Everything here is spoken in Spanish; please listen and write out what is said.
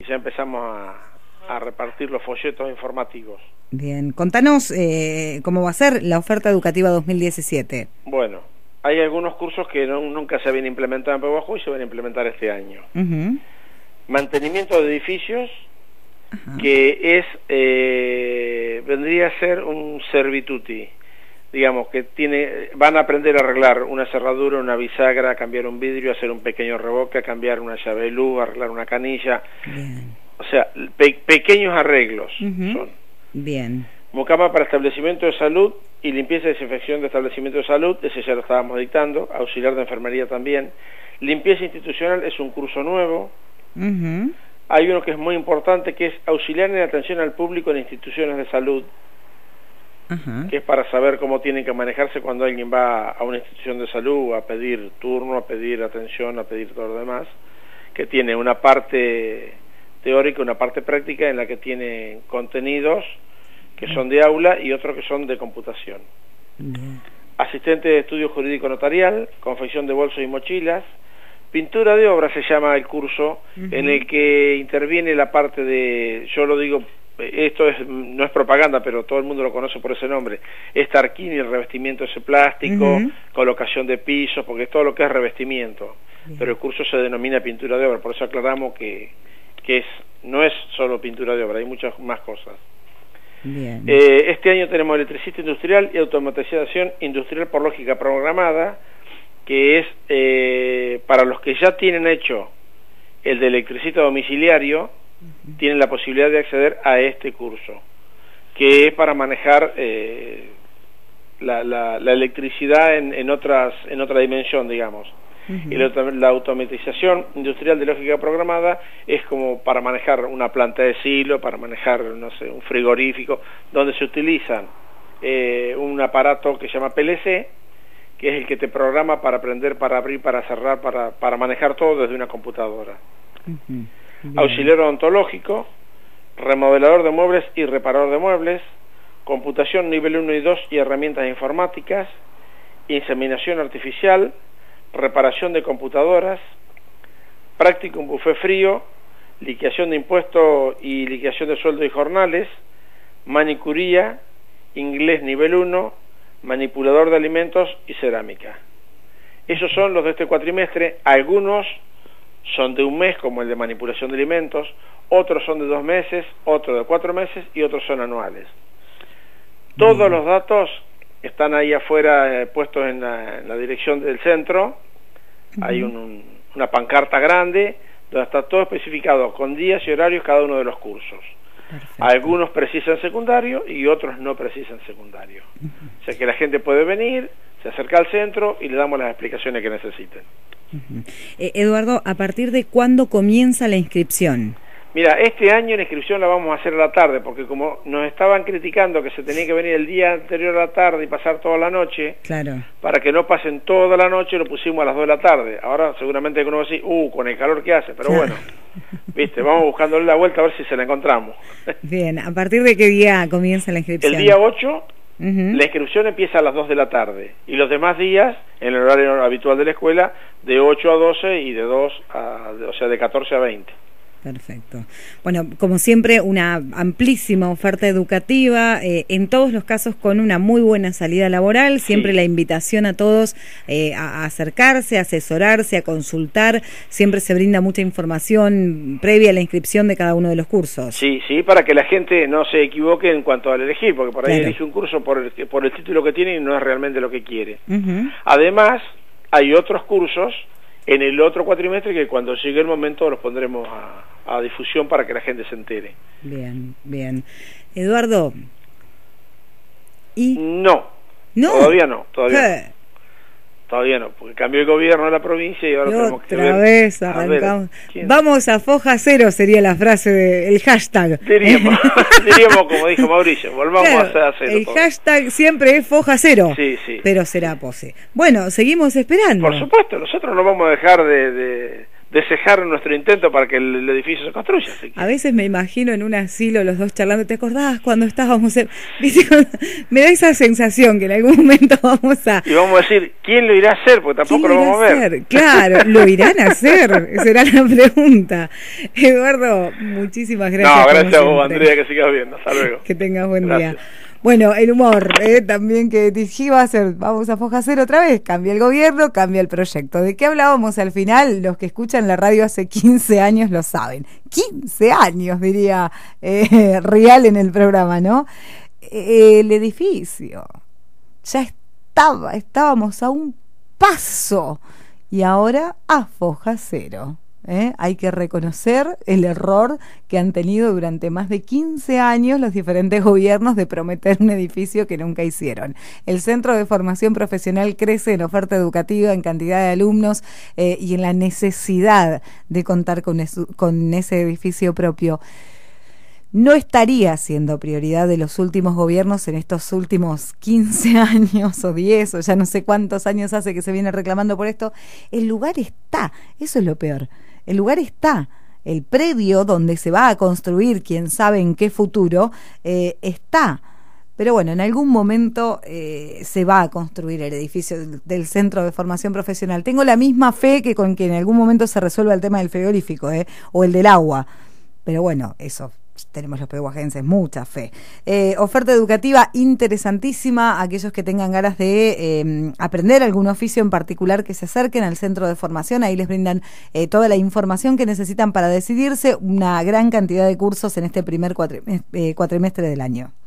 ya empezamos a repartir los folletos informativos. Bien, contanos cómo va a ser la oferta educativa 2017. Bueno, hay algunos cursos que nunca se habían implementado en Pehuajó y se van a implementar este año. Mantenimiento de edificios, que vendría a ser un servituti, digamos, que van a aprender a arreglar una cerradura, una bisagra, cambiar un vidrio, hacer un pequeño revoque, cambiar una llave de luz, arreglar una canilla. Bien. O sea, pequeños arreglos son. Bien. Mucama para establecimiento de salud y limpieza y desinfección de establecimiento de salud, ese ya lo estábamos dictando, auxiliar de enfermería también. Limpieza institucional es un curso nuevo. Hay uno que es muy importante, que es auxiliar en atención al público en instituciones de salud, que es para saber cómo tienen que manejarse cuando alguien va a una institución de salud a pedir turno, a pedir atención, a pedir todo lo demás, que tiene una parte teórica, una parte práctica en la que tiene contenidos que son de aula y otros que son de computación. Asistente de estudio jurídico notarial, confección de bolsos y mochilas, pintura de obra se llama el curso, en el que interviene la parte de, yo lo digo, esto no es propaganda, pero todo el mundo lo conoce por ese nombre, es tarquín y el revestimiento de ese plástico, colocación de pisos, porque es todo lo que es revestimiento. Pero el curso se denomina pintura de obra, por eso aclaramos que no es solo pintura de obra, hay muchas más cosas. Este año tenemos electricista industrial y automatización industrial por lógica programada, que es para los que ya tienen hecho el de electricista domiciliario, tienen la posibilidad de acceder a este curso, que es para manejar la electricidad en otra dimensión, digamos. Y la automatización industrial de lógica programada es como para manejar una planta de silo, para manejar, no sé, un frigorífico, donde se utilizan un aparato que se llama PLC, que es el que te programa para prender, para abrir, para cerrar, para manejar todo desde una computadora. Auxiliar odontológico, remodelador de muebles y reparador de muebles, computación nivel 1 y 2 y herramientas informáticas, inseminación artificial, reparación de computadoras, práctico en buffet frío, liquidación de impuestos y liquidación de sueldo y jornales, manicuría, inglés nivel 1, manipulador de alimentos y cerámica. Esos son los de este cuatrimestre. Algunos son de un mes, como el de manipulación de alimentos, otros son de 2 meses, otros de 4 meses y otros son anuales. Todos los datos están ahí afuera puestos en la dirección del centro. Hay una pancarta grande donde está todo especificado con días y horarios cada uno de los cursos. Algunos precisan secundario y otros no precisan secundario. O sea que la gente puede venir, se acerca al centro y le damos las explicaciones que necesiten. Eduardo, ¿a partir de cuándo comienza la inscripción? Mira, este año la inscripción la vamos a hacer a la tarde, porque como nos estaban criticando que se tenía que venir el día anterior a la tarde y pasar toda la noche, para que no pasen toda la noche, lo pusimos a las 2 de la tarde. Ahora seguramente uno va a decir, con el calor que hace, pero bueno, viste, vamos buscándole la vuelta a ver si se la encontramos. Bien, ¿a partir de qué día comienza la inscripción? El día 8, la inscripción empieza a las 2 de la tarde, y los demás días, en el horario habitual de la escuela, de 8 a 12 y de 2 o sea, de 14 a 20. Perfecto. Bueno, como siempre, una amplísima oferta educativa, en todos los casos con una muy buena salida laboral, siempre la invitación a todos a acercarse, a asesorarse, a consultar, siempre se brinda mucha información previa a la inscripción de cada uno de los cursos. Sí, para que la gente no se equivoque en cuanto al elegir, porque por ahí elige un curso por el título que tiene y no es realmente lo que quiere. Además, hay otros cursos en el otro cuatrimestre que cuando llegue el momento los pondremos a difusión para que la gente se entere. Bien. Eduardo, ¿y? No, todavía no. Todavía no, porque cambió el gobierno de la provincia y ahora tenemos que ver. Otra vez arrancamos. Vamos a foja cero sería la frase el hashtag. Diríamos como dijo Mauricio, volvamos a cero. El hashtag siempre es foja cero. Sí. Pero será pose. Bueno, seguimos esperando. Por supuesto, nosotros no vamos a dejar de descejar nuestro intento para que el edificio se construya. Así que... A veces me imagino en un asilo los dos charlando, ¿te acordás cuando estábamos me da esa sensación que en algún momento vamos a... Y vamos a decir, ¿quién lo irá a hacer? Porque tampoco lo vamos a ver. Claro, ¿lo irán a hacer? Será la pregunta. Eduardo, muchísimas gracias. No, gracias a vos, Andrea, que sigas viendo. Hasta luego. Que tengas buen Gracias. día. Bueno, el humor, también que dije va a ser, vamos a Foja Cero otra vez, cambia el gobierno, cambia el proyecto. ¿De qué hablábamos al final? Los que escuchan la radio hace 15 años lo saben. 15 años, diría Rial en el programa, ¿no? El edificio, ya estábamos a un paso y ahora a Foja Cero. Hay que reconocer el error que han tenido durante más de 15 años los diferentes gobiernos de prometer un edificio que nunca hicieron. El Centro de Formación Profesional crece en oferta educativa, en cantidad de alumnos y en la necesidad de contar con ese edificio propio. No estaría siendo prioridad de los últimos gobiernos en estos últimos 15 años o 10 o ya no sé cuántos años hace que se viene reclamando por esto. El lugar está, eso es lo peor. El lugar está, el predio donde se va a construir, quién sabe en qué futuro, está. Pero bueno, en algún momento se va a construir el edificio del Centro de Formación Profesional. Tengo la misma fe que con que en algún momento se resuelva el tema del frigorífico, o el del agua. Pero bueno, eso. Tenemos los pehuajenses, mucha fe. Oferta educativa interesantísima. Aquellos que tengan ganas de aprender algún oficio en particular, que se acerquen al centro de formación. Ahí les brindan toda la información que necesitan para decidirse. Una gran cantidad de cursos en este primer cuatrimestre del año.